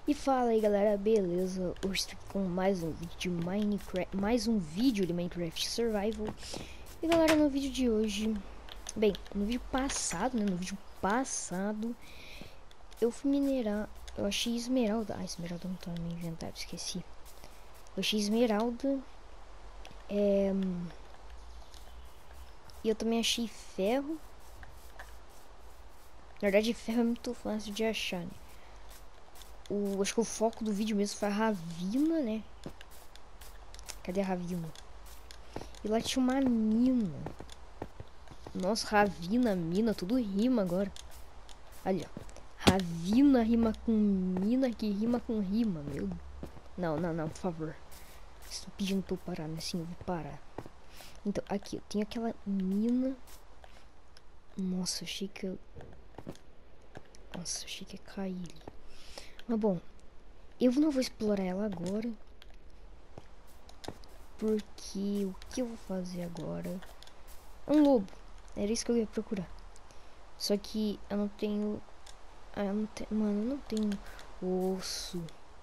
E fala aí galera, beleza? Hoje estou com mais um vídeo de Minecraft, de Minecraft Survival. E galera, no vídeo de hoje, bem, no vídeo passado, eu fui minerar, eu achei esmeralda. Ah, esmeralda não tá no meu inventário, esqueci. Eu achei esmeralda. E eu também achei ferro. Na verdade, ferro é muito fácil de achar, né? Acho que o foco do vídeo mesmo foi a ravina, né? Cadê a ravina? E lá tinha uma mina. Nossa, ravina, mina, tudo rima agora. Ali, ó. Ravina rima com mina, que rima com rima, meu. Não, por favor. Estou pedindo pra eu parar, né? Sim, eu vou parar. Então, aqui, tem aquela mina. Nossa, achei que eu... Nossa, achei que ia cair ali. Mas bom, eu não vou explorar ela agora. Porque o que eu vou fazer agora? É um lobo. Era isso que eu ia procurar. Só que eu não tenho... Mano, eu não tenho osso.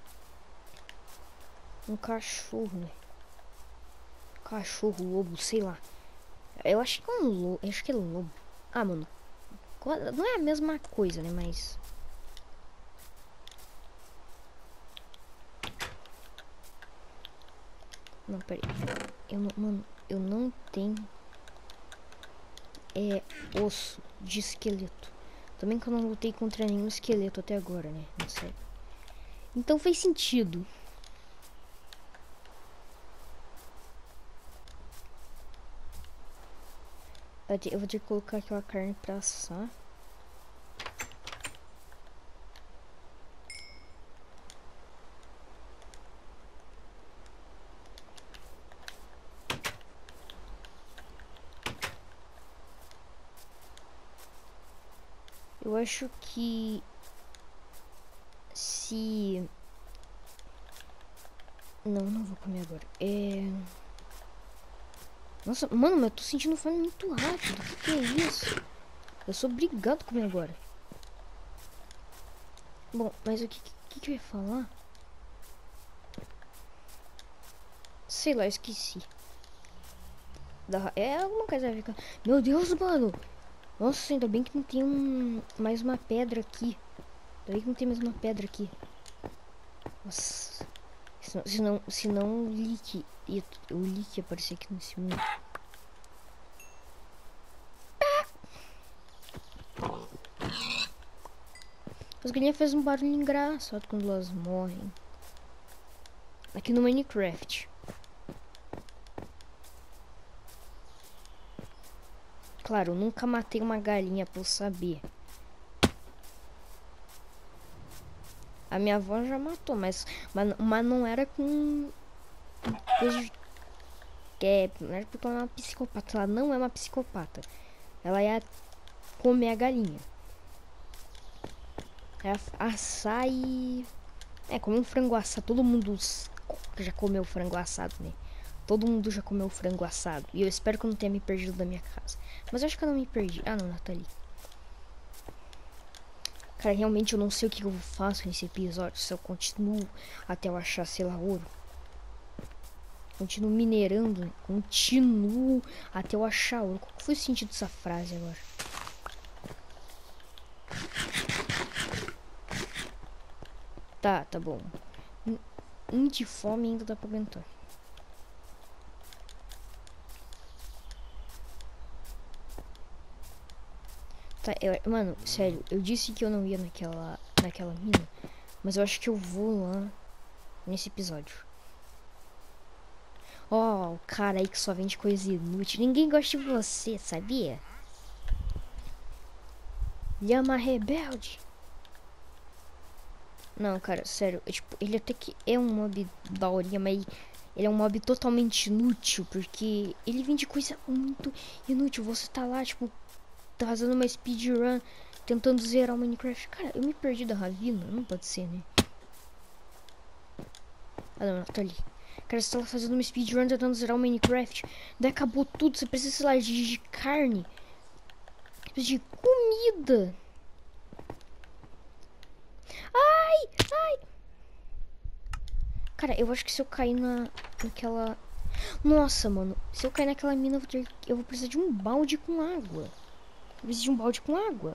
Um cachorro, né? Cachorro, lobo, sei lá. Eu acho que é um lobo. Acho que é lobo. Ah, mano. Não é a mesma coisa, né? Mas... Não, peraí. Mano, eu não tenho... osso de esqueleto. Também que eu não lutei contra nenhum esqueleto até agora, né? Não sei. Então fez sentido. Eu vou ter que colocar aquela carne pra assar. Eu acho que... Se... Não vou comer agora. Nossa, mano, mas eu tô sentindo fome muito rápido. O que é isso? Eu sou obrigado a comer agora. Bom, mas o que eu ia falar? Sei lá, esqueci. Alguma coisa a ver com... Meu Deus, mano. Nossa, ainda bem que não tem mais uma pedra aqui. Ainda bem que não tem mais uma pedra aqui. Nossa. Se não o leak ia aparecer aqui nesse mundo. As galinhas fazem um barulho engraçado quando elas morrem. Aqui no Minecraft. Claro, eu nunca matei uma galinha pra eu saber. A minha avó já matou, mas não era com coisa de... não era porque ela é uma psicopata. Ela não é uma psicopata. Ela ia comer a galinha. Ia assar e... comer um frango assado. Todo mundo já comeu frango assado, né? Todo mundo já comeu frango assado. E eu espero que eu não tenha me perdido da minha casa. Mas eu acho que eu não me perdi. Ah, não, ela tá ali. Cara, realmente eu não sei o que eu faço nesse episódio. Se eu continuo até eu achar, sei lá, ouro. Continuo minerando. Continuo até eu achar ouro. Qual foi o sentido dessa frase agora? Tá bom. De fome ainda dá pra aguentar. Tá, mano, sério, eu disse que eu não ia naquela mina, mas eu acho que eu vou lá nesse episódio. Ó, o cara aí que só vende coisa inútil. Ninguém gosta de você, sabia? Lhama rebelde. Não, cara, sério, tipo, ele até que é um mob daorinha, mas ele é um mob totalmente inútil, porque ele vende coisa muito inútil. Você tá lá, tipo, tá fazendo uma speedrun, tentando zerar o Minecraft. Cara, eu me perdi da ravina, não pode ser, né? Ah, não, tá ali. Cara, você tá lá fazendo uma speedrun, tentando zerar o Minecraft, daí acabou tudo, você precisa, sei lá, de carne, de comida. Ai! Cara, eu acho que se eu cair naquela... Nossa, mano. Se eu cair naquela mina, eu vou precisar de um balde com água. Eu preciso de um balde com água.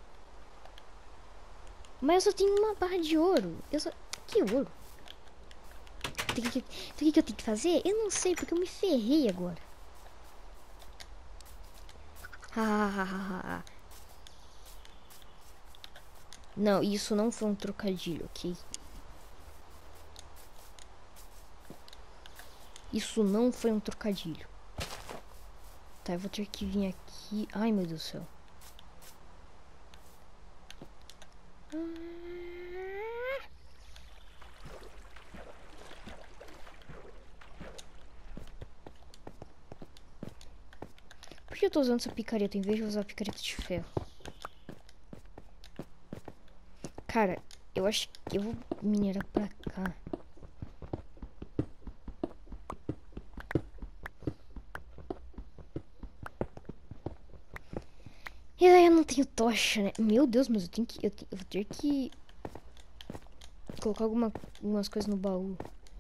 Mas eu só tenho uma barra de ouro. Que ouro? O que eu tenho que fazer? Eu não sei, porque eu me ferrei agora. Não, isso não foi um trocadilho, ok? Isso não foi um trocadilho. Tá, eu vou ter que vir aqui. Ai, meu Deus do céu. Por que eu tô usando essa picareta em vez de usar a picareta de ferro? Cara, eu acho que eu vou minerar pra cá. E daí eu não tenho tocha, né? Meu Deus, mas eu vou ter que colocar algumas coisas no baú.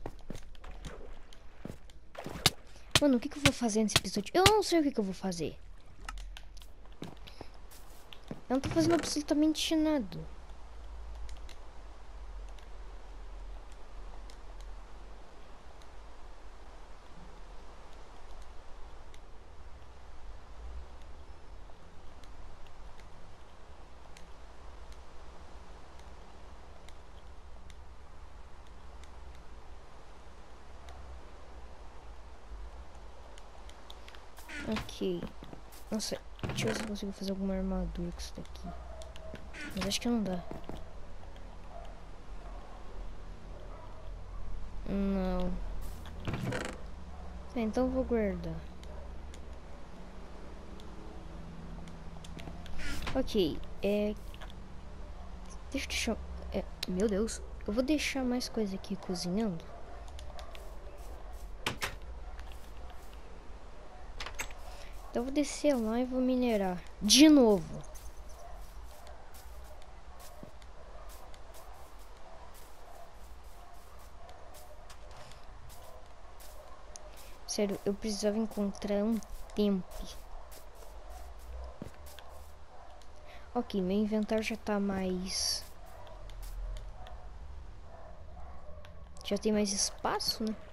Mano, o que eu vou fazer nesse episódio? Eu não sei o que eu vou fazer. Eu não tô fazendo absolutamente nada. Ok. Nossa, deixa eu ver se eu consigo fazer alguma armadura com isso daqui. Mas acho que não dá. Não. Então eu vou guardar. Ok, deixa eu deixar... meu Deus. Eu vou deixar mais coisa aqui cozinhando. Então eu vou descer lá e vou minerar. De novo. Sério, eu precisava encontrar um tempo. Ok, meu inventário já tá mais... Já tem mais espaço, né?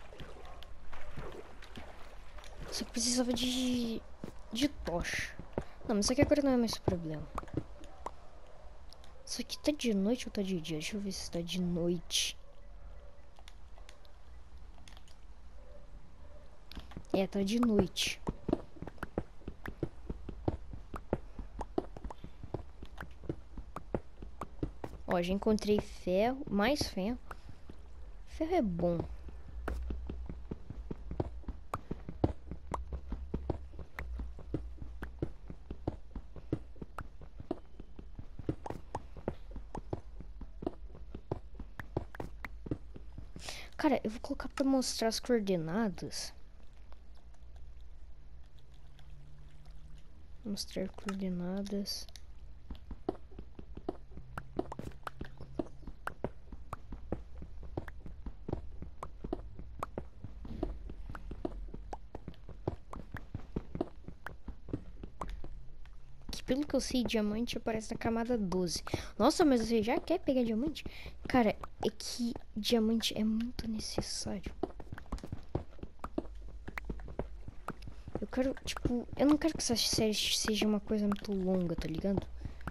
Só que precisava de tocha. Não, mas isso aqui agora não é mais problema. Isso aqui tá de noite ou tá de dia? Deixa eu ver se tá de noite. Tá de noite. Ó, já encontrei ferro, mais ferro. Ferro é bom. Cara, eu vou colocar pra mostrar as coordenadas. Mostrar coordenadas. Que pelo que eu sei, diamante aparece na camada 12. Nossa, mas você já quer pegar diamante? Cara, é que diamante é muito necessário. Eu quero, tipo, eu não quero que essa série seja uma coisa muito longa, tá ligado?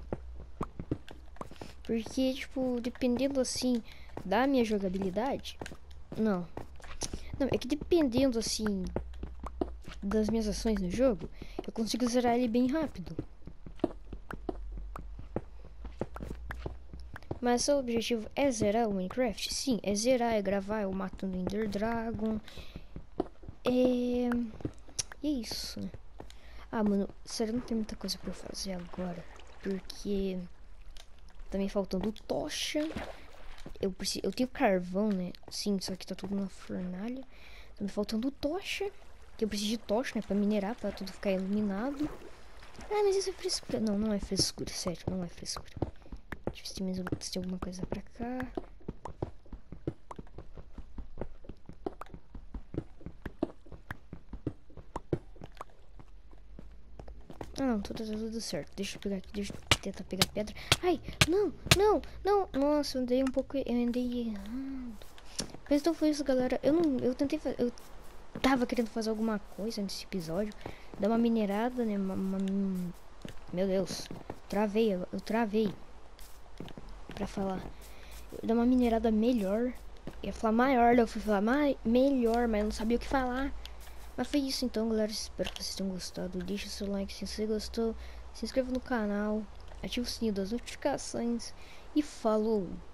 Porque, tipo, dependendo assim da minha jogabilidade. Não, é que dependendo assim das minhas ações no jogo, eu consigo zerar ele bem rápido. Mas seu objetivo é zerar o Minecraft? Sim, é zerar, é gravar, eu matando o Ender Dragon. E é isso. Ah, mano, sério, não tem muita coisa pra eu fazer agora. Porque tá me faltando tocha. Eu tenho carvão, né? Sim, só que tá tudo na fornalha. Tá me faltando tocha. Que eu preciso de tocha, né? Pra minerar, pra tudo ficar iluminado. Ah, mas isso é frescura. Não, não é frescura, sério, não é frescura. Deixa eu ver se tem alguma coisa pra cá. Ah, não, tá tudo certo. Deixa eu pegar aqui, deixa eu tentar pegar pedra. Ai, não, não, não. Nossa, eu andei um pouco, eu andei errado. Mas então foi isso, galera. Eu tentei fazer, eu tava querendo fazer alguma coisa nesse episódio. Dar uma minerada, né? Meu Deus, travei, eu travei pra falar. Dar uma minerada melhor. Eu ia falar maior, eu fui falar melhor, mas eu não sabia o que falar. Mas foi isso então, galera. Espero que vocês tenham gostado. Deixa o seu like se você gostou. Se inscreva no canal. Ative o sininho das notificações. E falou!